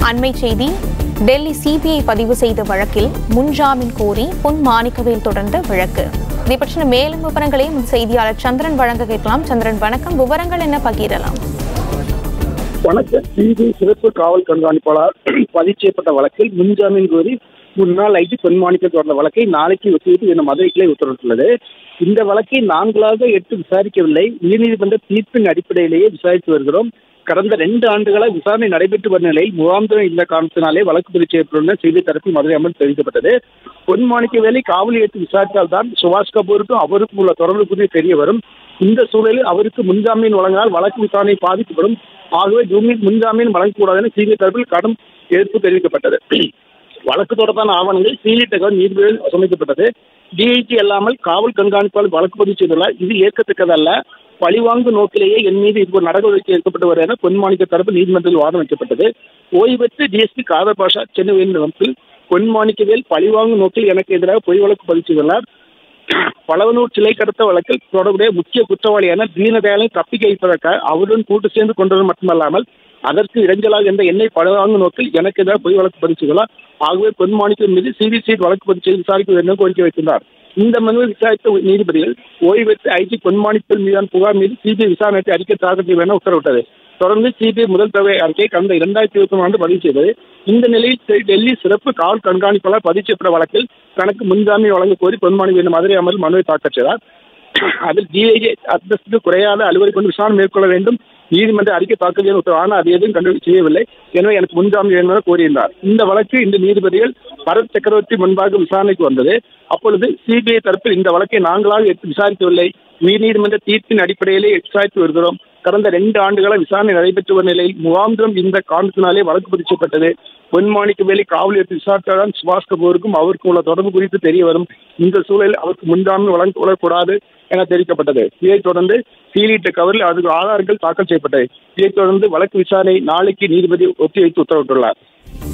அண்மை செய்தி. டெல்லி சிபிஐ பதிவு செய்த வழக்கில் முன்ஜாமீன் கோரி பொன் மாணிக்கவேல் தொடர்ந்த வழக்கு. இதை பற்றின மேலும் விவரங்களை செய்தியாளர் சந்திரன் வழங்க கேட்கலாம். சந்திரன், வணக்கம். விவரங்கள் என்ன பகிரலாம்? வணக்கம். சிபிஐ சிறப்பு காவல் கண்காணிப்பாளர் பதிவு செய்யப்பட்ட வழக்கில் முன்ஜாமீன் கோரி முன்னாள் ஐஜி பொன் மாணிக்கவேல் தொடர்ந்த வழக்கை நாளைக்கு ஒத்திவைத்து இந்த மதுரை கிளை உத்தரவிட்டுள்ளது. இந்த வழக்கை நான்களாக எடுத்து விசாரிக்கவில்லை, உயர்நீதிமன்ற தீர்ப்பின் அடிப்படையிலேயே விசாரித்து வருகிறோம். கடந்த 2 ஆண்டுகளாக விசாரணை நடைபெற்று வரும் நிலையில் முகாந்திரம் இந்த காரணத்தினாலே வழக்கு பதிவு செய்யப்பட்டுள்ள செய்தி தரப்பில் மதுரை அமர்வு தெரிவிக்கப்பட்டது. பொன் மாணிக்கவேலை காவலில் எடுத்து விசாரித்தால் தான் சுபாஷ் கபூருக்கும் அவருக்கும் உள்ள தொடர்பு குறித்து தெரிய வரும். இந்த சூழலில் அவருக்கு முன்ஜாமீன் வழங்கினால் வழக்கு விசாரணை பாதிக்கப்படும். ஆகவே முன்ஜாமீன் வழங்கக்கூடாது என சிபிஐ தரப்பில் கடும் எதிர்ப்பு தெரிவிக்கப்பட்டது. வழக்கு தொடர்பான ஆவணங்கள் சீலிட்டகர் நீதிபதியில் சமர்ப்பிக்கப்பட்டது. டிஐஜி அல்லாமல் காவல் கண்காணிப்பாளர் வழக்கு பதிவு செய்துள்ளார். இது ஏற்கத்தக்கதல்ல. பழிவாங்கு நோக்கிலேயே என் மீது இது ஒரு நடவடிக்கை எடுக்கப்பட்டு வருகிறது என பொன் மாணிக்க தரப்பு நீதிமன்றத்தில் வாதம் வைக்கப்பட்டது. ஓய்வு பெற்ற டிஎஸ்பி காதர் பாஷா சென்னை உயர்நீதிமன்றத்தில் பொன் மாணிக்கவேல் பழிவாங்கு நோக்கில் எனக்கு எதிராக பொய் வழக்கு பதிவு செய்துள்ளார். பலவனூர் சிலை கடத்த வழக்கில் தொடர்புடைய முக்கிய குற்றவாளியான தீனதயாளை தப்பிக்க வைப்பதற்காக அவருடன் கூட்டு சேர்ந்து கொண்டது மட்டுமல்லாமல் அதற்கு இடைஞ்சலாக என்ற எண்ணெய் பழிவாங்கு நோக்கில் எனக்கு எதிராக பொய் வழக்கு பதிவு செய்துள்ளார். ஆகவே பொன் மாணிக்கவேல் மீது சிபிசிஐ வழக்கு பதிவு செய்து விசாரிக்க வேண்டும் கோரிக்கை வைத்துள்ளார். இந்த மனுவை விசாரித்த நீதிபதிகள் ஓய்வு பெற்ற ஐஜி பொன் மாணிக்கவேல் மீதான புகார் மீது சிபிஐ விசாரணை அறிக்கை தாக்கல் செய்ய வேண்டும் உத்தரவிட்டது. தொடர்ந்து சிபிஐ முதல் தடவை அறிக்கை கடந்த 2021 ஆண்டு பதிவு செய்தது. இந்த நிலையில் டெல்லி சிறப்பு காவல் கண்காணிப்பாளர் பதிவு செய்யப்பட்ட வழக்கில் தனக்கு முன்ஜாமீன் வழங்க கோரி பொன் மாணிக்கவேல் மதுரை அமர்வில் மனுவை தாக்கல் செய்தார். அதில் டிஐஜி அந்தஸ்துக்கு குறையாத அலுவலை கொண்டு விசாரணை மேற்கொள்ள வேண்டும், நீதிமன்ற அறிக்கை தாக்கல் செய்ய உத்தரவு. ஆனால் அது எதுவும் செய்யவில்லை. எனவே எனக்கு முன்ஜாமீன் வேண்டும் என கோரியிருந்தார். இந்த வழக்கு இந்த நீதிபதிகள் பரத் சக்கரவர்த்தி முன்பாக விசாரணைக்கு வந்தது. அப்பொழுது சிபிஐ தரப்பில் இந்த வழக்கை நாங்களாக எடுத்து விசாரிக்கவில்லை, உயர்நீதிமன்ற தீர்ப்பின் அடிப்படையிலே விசாரித்து வருகிறோம். கடந்த 2 ஆண்டுகளாக விசாரணை நடைபெற்று வரும் நிலையில் முகாந்திரம் இந்த காரணத்தினாலே வழக்கு பதிவு செய்யப்பட்டது. பொன் மாணிக்கவேலை காவல் எடுத்து விசாரித்தால்தான் சுபாஷ் கபூருக்கும் அவருக்கும் உள்ள தொடர்பு குறித்து தெரிய வரும். இந்த சூழலில் அவருக்கு முன்ஜாமீன் வழங்கக்கூடாது என தெரிவிக்கப்பட்டது. இதைத் தொடர்ந்து சீலிட்ட கவரில் அதுக்கு ஆதாரங்கள் தாக்கல் செய்யப்பட்டது. இதைத் தொடர்ந்து வழக்கு விசாரணை நாளைக்கு நீதிபதி ஒத்திவைத்து உத்தரவிட்டுள்ளார்.